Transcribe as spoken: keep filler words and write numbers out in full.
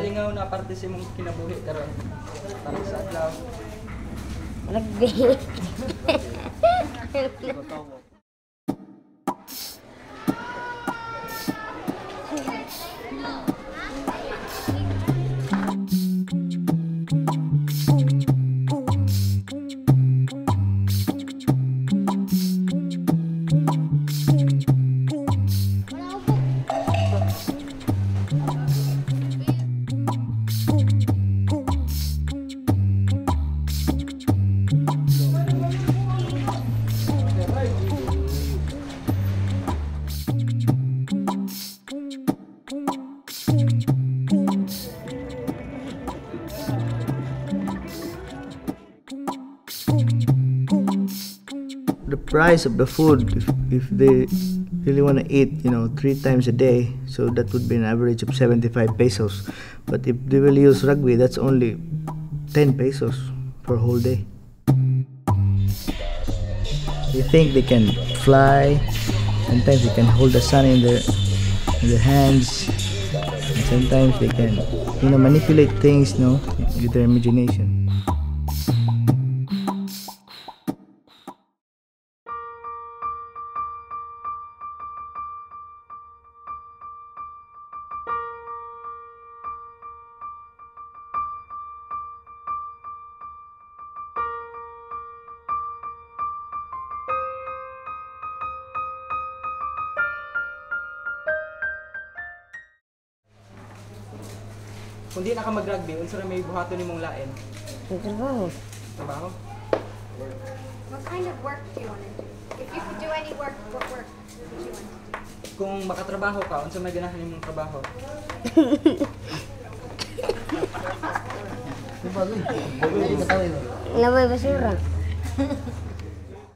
lingaw na parte sa mong kinabuhi karon. Para sa adlaw. Rugby. The price of the food, if, if they really want to eat, you know, three times a day, so that would be an average of seventy-five pesos. But if they will use rugby, that's only ten pesos for a whole day. They think they can fly. Sometimes they can hold the sun in their in their hands. And sometimes they can, you know, manipulate things, you know, with their imagination. Kung di na ka mag-rugby, unsa ra may buhaton nimong lain? Trabaho. Trabaho? What kind of work do you want to do? If you could do any work, what work would you want to do? Kung makatrabaho ka, unsa may ganahan nimong trabaho? Labay basura.